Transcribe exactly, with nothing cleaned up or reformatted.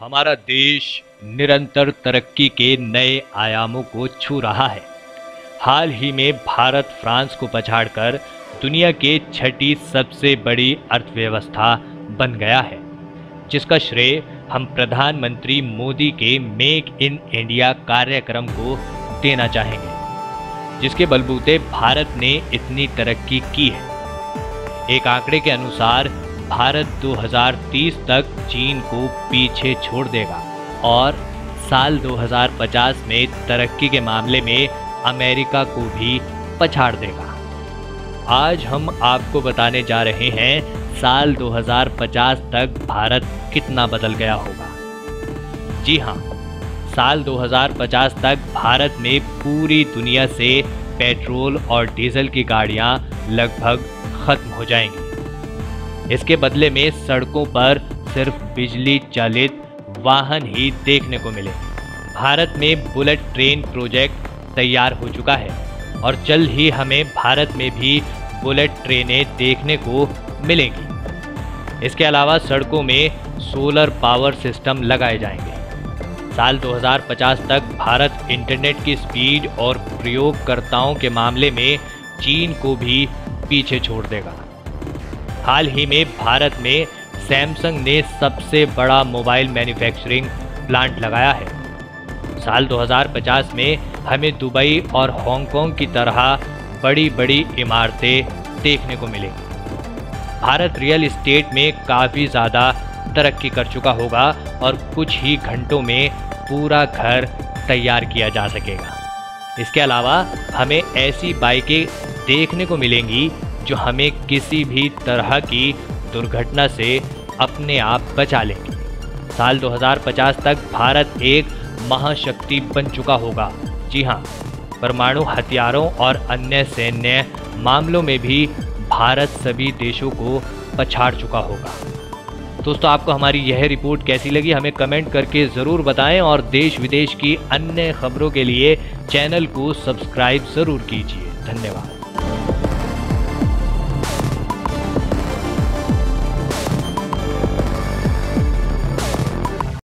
हमारा देश निरंतर तरक्की के नए आयामों को छू रहा है। हाल ही में भारत फ्रांस को पछाड़कर दुनिया के छठी सबसे बड़ी अर्थव्यवस्था बन गया है, जिसका श्रेय हम प्रधानमंत्री मोदी के मेक इन इंडिया कार्यक्रम को देना चाहेंगे, जिसके बलबूते भारत ने इतनी तरक्की की है। एक आंकड़े के अनुसार भारत दो हज़ार तीस तक चीन को पीछे छोड़ देगा और साल दो हज़ार पचास में तरक्की के मामले में अमेरिका को भी पछाड़ देगा। आज हम आपको बताने जा रहे हैं साल दो हज़ार पचास तक भारत कितना बदल गया होगा। जी हाँ, साल दो हज़ार पचास तक भारत में पूरी दुनिया से पेट्रोल और डीजल की गाड़ियां लगभग खत्म हो जाएंगी। इसके बदले में सड़कों पर सिर्फ बिजली चालित वाहन ही देखने को मिलेंगे। भारत में बुलेट ट्रेन प्रोजेक्ट तैयार हो चुका है और जल्द ही हमें भारत में भी बुलेट ट्रेनें देखने को मिलेंगी। इसके अलावा सड़कों में सोलर पावर सिस्टम लगाए जाएंगे। साल दो हज़ार पचास तक भारत इंटरनेट की स्पीड और प्रयोगकर्ताओं के मामले में चीन को भी पीछे छोड़ देगा। हाल ही में भारत में सैमसंग ने सबसे बड़ा मोबाइल मैन्युफैक्चरिंग प्लांट लगाया है। साल दो हज़ार पचास में हमें दुबई और हांगकांग की तरह बड़ी बड़ी इमारतें देखने को मिलेंगी। भारत रियल एस्टेट में काफ़ी ज़्यादा तरक्की कर चुका होगा और कुछ ही घंटों में पूरा घर तैयार किया जा सकेगा। इसके अलावा हमें ऐसी बाइकें देखने को मिलेंगी जो हमें किसी भी तरह की दुर्घटना से अपने आप बचा लेंगी। साल दो हज़ार पचास तक भारत एक महाशक्ति बन चुका होगा। जी हाँ, परमाणु हथियारों और अन्य सैन्य मामलों में भी भारत सभी देशों को पछाड़ चुका होगा। दोस्तों, आपको हमारी यह रिपोर्ट कैसी लगी हमें कमेंट करके ज़रूर बताएं और देश विदेश की अन्य खबरों के लिए चैनल को सब्सक्राइब ज़रूर कीजिए। धन्यवाद।